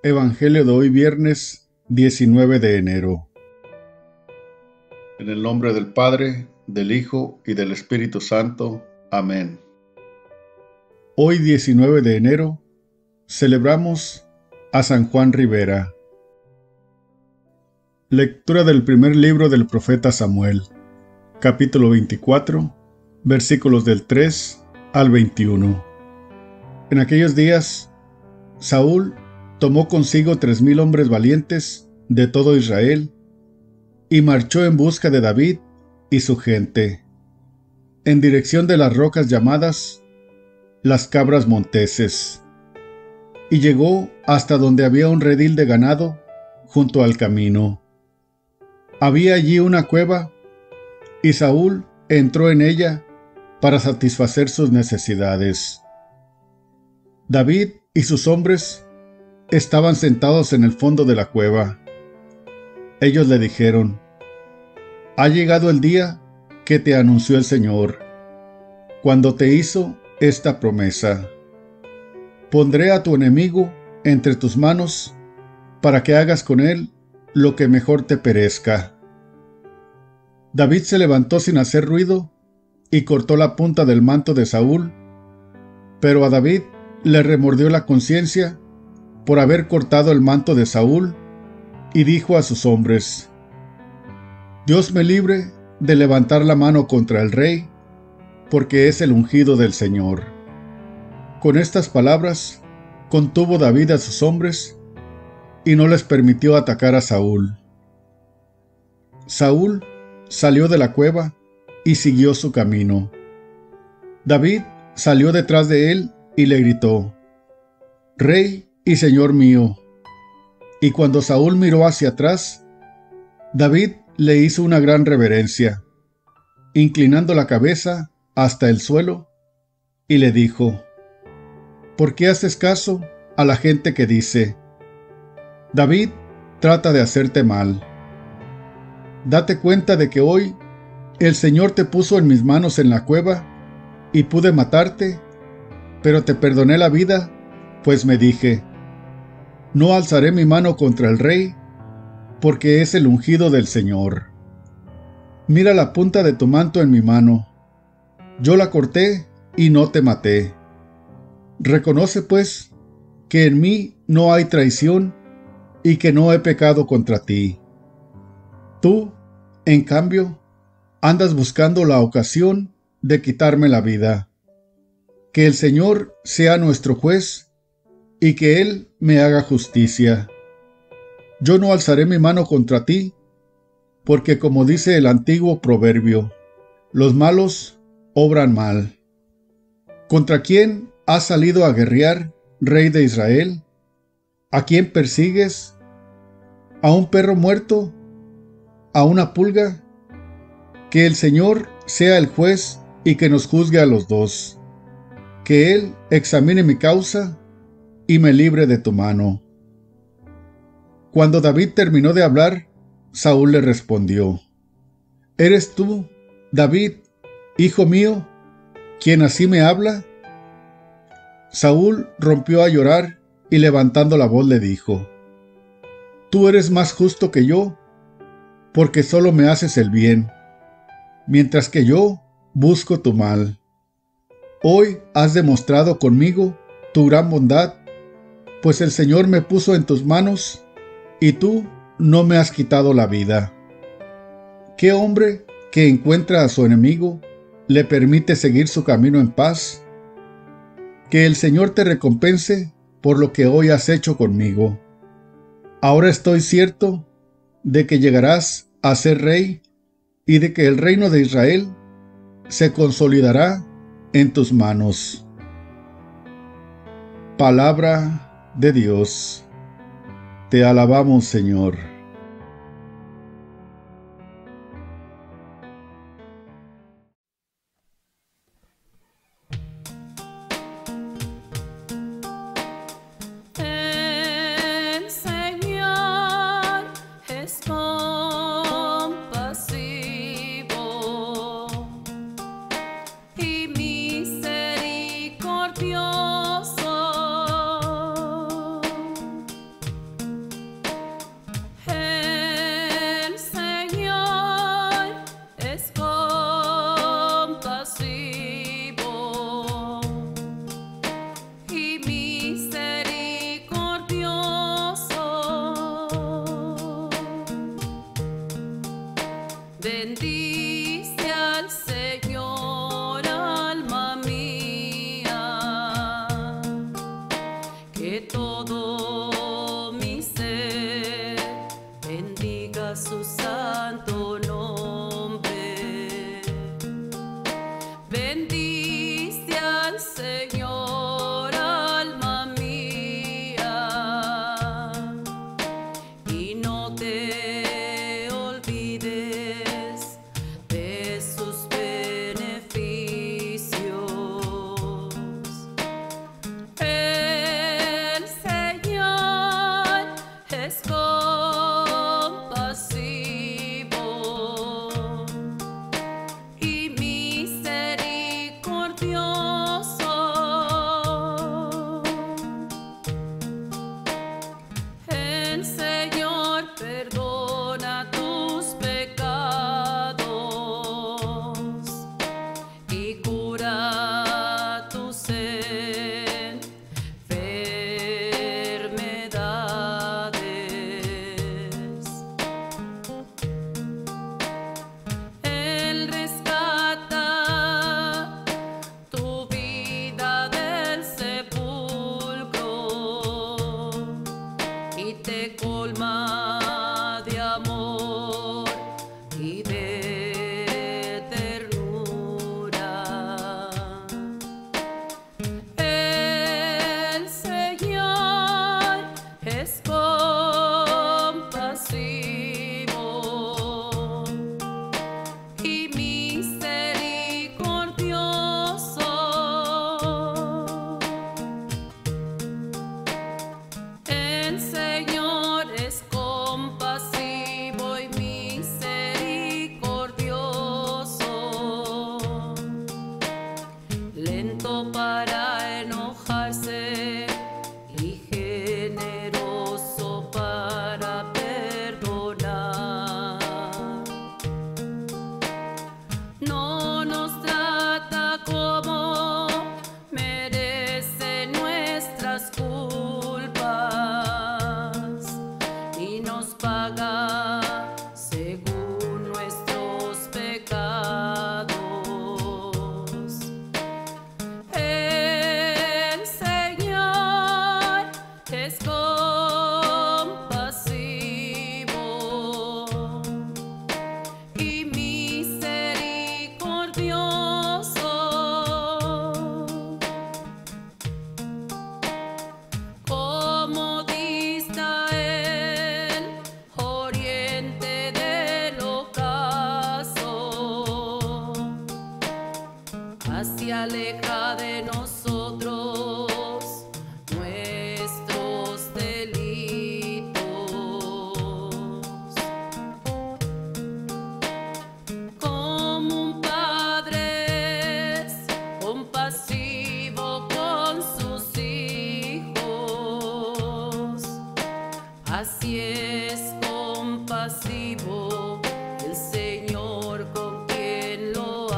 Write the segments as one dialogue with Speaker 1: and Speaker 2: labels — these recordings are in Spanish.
Speaker 1: Evangelio de hoy viernes 19 de enero. En el nombre del Padre, del Hijo y del Espíritu Santo. Amén. Hoy 19 de enero celebramos a San Juan Ribera. Lectura del primer libro del profeta Samuel, capítulo 24, versículos del 3 al 21. En aquellos días, Saúl tomó consigo 3,000 hombres valientes de todo Israel y marchó en busca de David y su gente, en dirección de las rocas llamadas las Cabras Monteses, y llegó hasta donde había un redil de ganado junto al camino. Había allí una cueva, y Saúl entró en ella para satisfacer sus necesidades. David y sus hombres estaban sentados en el fondo de la cueva. Ellos le dijeron: «Ha llegado el día que te anunció el Señor, cuando te hizo esta promesa: pondré a tu enemigo entre tus manos para que hagas con él lo que mejor te parezca». David se levantó sin hacer ruido y cortó la punta del manto de Saúl, pero a David le remordió la conciencia por haber cortado el manto de Saúl, y dijo a sus hombres: «Dios me libre de levantar la mano contra el rey, porque es el ungido del Señor». Con estas palabras contuvo David a sus hombres y no les permitió atacar a Saúl. Saúl salió de la cueva y siguió su camino. David salió detrás de él y le gritó: «Rey y Señor mío». Y cuando Saúl miró hacia atrás, David le hizo una gran reverencia, inclinando la cabeza hasta el suelo, y le dijo: «¿Por qué haces caso a la gente que dice: David trata de hacerte mal? Date cuenta de que hoy el Señor te puso en mis manos en la cueva y pude matarte, pero te perdoné la vida, pues me dije: no alzaré mi mano contra el rey, porque es el ungido del Señor. Mira la punta de tu manto en mi mano. Yo la corté y no te maté. Reconoce, pues, que en mí no hay traición y que no he pecado contra ti. Tú, en cambio, andas buscando la ocasión de quitarme la vida. Que el Señor sea nuestro juez y que Él me haga justicia. Yo no alzaré mi mano contra ti, porque como dice el antiguo proverbio, los malos obran mal. ¿Contra quién has salido a guerrear, rey de Israel? ¿A quién persigues? ¿A un perro muerto? ¿A una pulga? Que el Señor sea el juez y que nos juzgue a los dos. Que Él examine mi causa y me libre de tu mano». Cuando David terminó de hablar, Saúl le respondió: «¿Eres tú, David, hijo mío, quien así me habla?» Saúl rompió a llorar y levantando la voz le dijo: «Tú eres más justo que yo, porque solo me haces el bien, mientras que yo busco tu mal. Hoy has demostrado conmigo tu gran bondad, pues el Señor me puso en tus manos y tú no me has quitado la vida. ¿Qué hombre que encuentra a su enemigo le permite seguir su camino en paz? Que el Señor te recompense por lo que hoy has hecho conmigo. Ahora estoy cierto de que llegarás a ser rey y de que el reino de Israel se consolidará en tus manos». Palabra de Dios. Te alabamos, Señor.
Speaker 2: El Señor es compasivo y misericordioso. que todo mi ser bendiga su santo nombre. Bendice al Señor, alma mía, y no te olvides de sus beneficios. El Señor es compasivo y misericordioso. El Señor perdona tus pecados y cura tus enfermedades. Él rescata tu vida del sepulcro y te colma de amor y de ternura. El Señor es compasivo y misericordioso. El Señor es compasivo y misericordioso, lento para enojarse y generoso para perdonar. No nos trata como merecen nuestras culpas y nos paga según nuestros pecados. El Señor es compasivo y misericordioso. Como dista el oriente del ocaso, así aleja de nosotros nuestros delitos. Como un padre es compasivo con sus hijos, así es compasivo el Señor con quien lo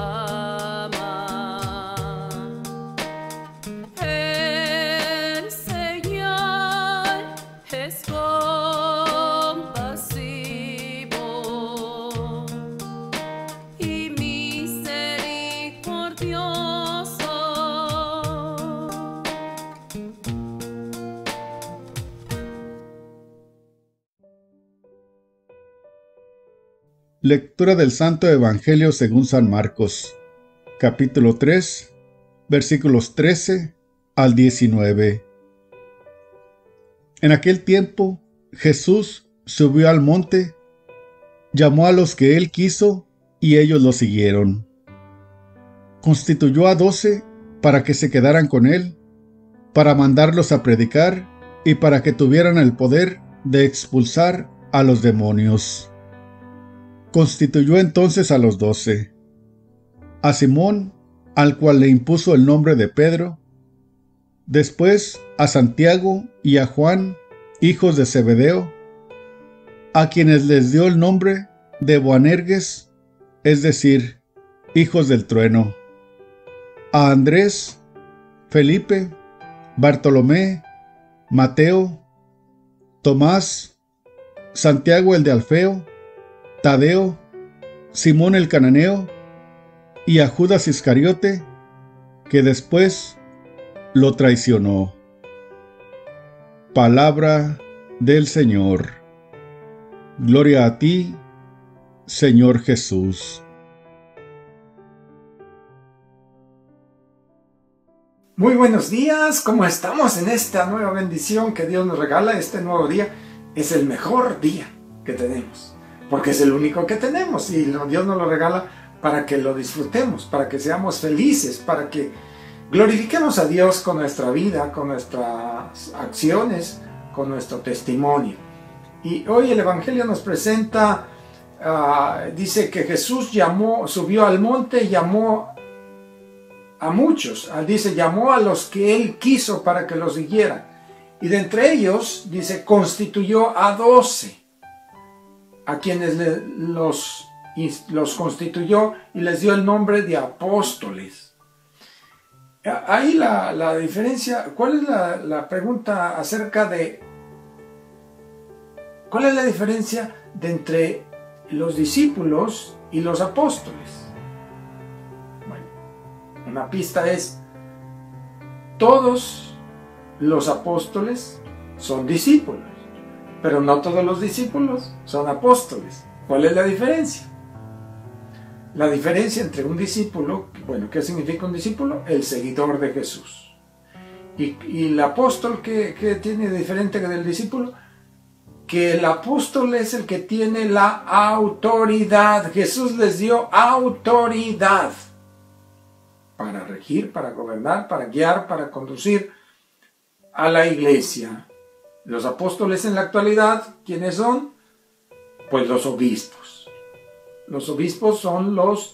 Speaker 2: ama. El Señor es compasivo y misericordioso.
Speaker 1: Lectura del Santo Evangelio según San Marcos, capítulo 3, versículos 13 al 19. En aquel tiempo, Jesús subió al monte, llamó a los que él quiso, y ellos lo siguieron. Constituyó a 12 para que se quedaran con él, para mandarlos a predicar y para que tuvieran el poder de expulsar a los demonios. Constituyó entonces a los 12, a Simón, al cual le impuso el nombre de Pedro, después a Santiago y a Juan, hijos de Zebedeo, a quienes les dio el nombre de Boanerges, es decir, hijos del trueno, a Andrés, Felipe, Bartolomé, Mateo, Tomás, Santiago el de Alfeo, Tadeo, Simón el cananeo y a Judas Iscariote, que después lo traicionó. Palabra del Señor. Gloria a ti, Señor Jesús.
Speaker 3: Muy buenos días, ¿cómo estamos en esta nueva bendición que Dios nos regala? Este nuevo día es el mejor día que tenemos, porque es el único que tenemos y Dios nos lo regala para que lo disfrutemos, para que seamos felices, para que glorifiquemos a Dios con nuestra vida, con nuestras acciones, con nuestro testimonio. Y hoy el Evangelio nos presenta, dice que Jesús subió al monte y llamó a muchos, dice, llamó a los que él quiso para que los siguieran. Y de entre ellos, dice, constituyó a 12, a quienes los constituyó y les dio el nombre de apóstoles. Ahí la diferencia, ¿cuál es la pregunta acerca de cuál es la diferencia de entre los discípulos y los apóstoles? Bueno, una pista es, todos los apóstoles son discípulos, pero no todos los discípulos son apóstoles. ¿Cuál es la diferencia? La diferencia entre un discípulo, bueno, ¿qué significa un discípulo? El seguidor de Jesús. Y el apóstol, ¿qué tiene de diferente del discípulo? Que el apóstol es el que tiene la autoridad. Jesús les dio autoridad para regir, para gobernar, para guiar, para conducir a la iglesia. Los apóstoles en la actualidad, ¿quiénes son? Pues los obispos. Los obispos son los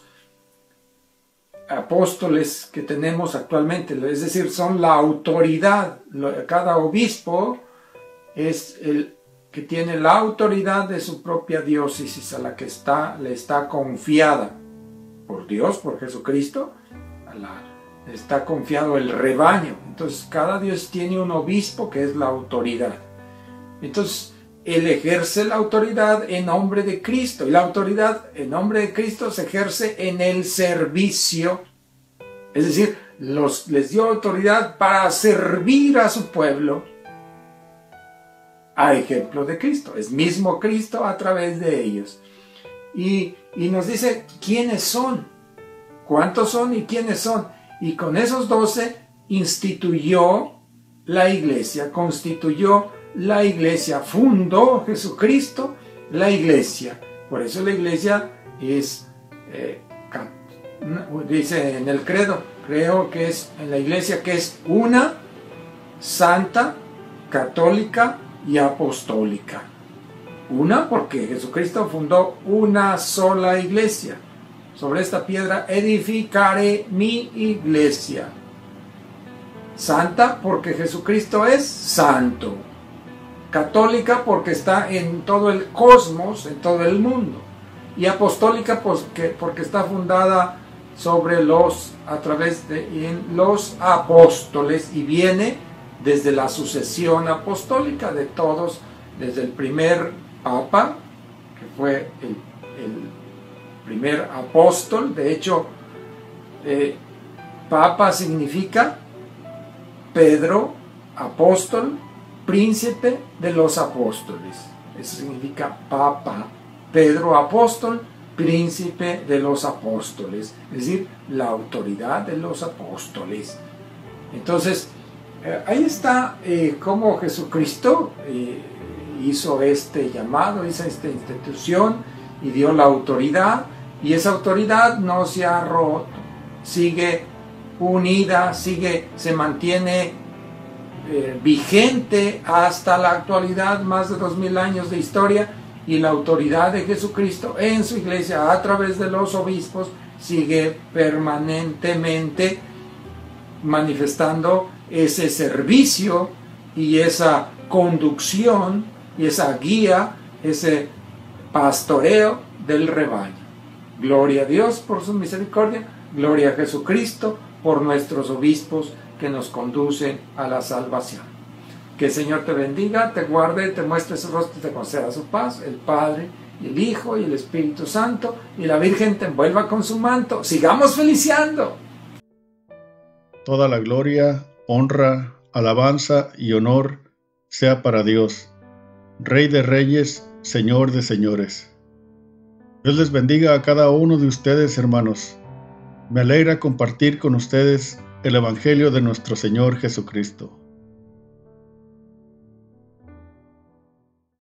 Speaker 3: apóstoles que tenemos actualmente, es decir, son la autoridad. Cada obispo es el que tiene la autoridad de su propia diócesis a la que le está confiada por Dios, por Jesucristo, está confiado el rebaño. Entonces cada Dios tiene un obispo que es la autoridad. Entonces él ejerce la autoridad en nombre de Cristo, y la autoridad en nombre de Cristo se ejerce en el servicio. Es decir, les dio autoridad para servir a su pueblo a ejemplo de Cristo. Es mismo Cristo a través de ellos. Y nos dice quiénes son, cuántos son y quiénes son. Y con esos 12 instituyó la iglesia, constituyó la iglesia, fundó Jesucristo la iglesia. Por eso la iglesia es, dice en el credo, creo que es en la iglesia que es una, santa, católica y apostólica. Una porque Jesucristo fundó una sola iglesia. Sobre esta piedra edificaré mi iglesia. Santa porque Jesucristo es santo. Católica porque está en todo el cosmos, en todo el mundo. Y apostólica porque está fundada sobre a través de los apóstoles, y viene desde la sucesión apostólica de todos, desde el primer papa, que fue el primer apóstol. De hecho, papa significa Pedro, apóstol, príncipe de los apóstoles. Eso significa papa. Pedro, apóstol, príncipe de los apóstoles. Es decir, la autoridad de los apóstoles. Entonces, ahí está cómo Jesucristo hizo este llamado, hizo esta institución y dio la autoridad. Y esa autoridad no se ha roto, sigue unida, se mantiene vigente hasta la actualidad, más de 2000 años de historia, y la autoridad de Jesucristo en su iglesia a través de los obispos sigue permanentemente manifestando ese servicio y esa conducción y esa guía, ese pastoreo del rebaño. Gloria a Dios por su misericordia, gloria a Jesucristo por nuestros obispos que nos conducen a la salvación. Que el Señor te bendiga, te guarde, te muestre su rostro y te conceda su paz, el Padre, el Hijo y el Espíritu Santo, y la Virgen te envuelva con su manto. ¡Sigamos feliciando!
Speaker 1: Toda la gloria, honra, alabanza y honor sea para Dios, Rey de reyes, Señor de señores. Dios les bendiga a cada uno de ustedes, hermanos. Me alegra compartir con ustedes el Evangelio de nuestro Señor Jesucristo.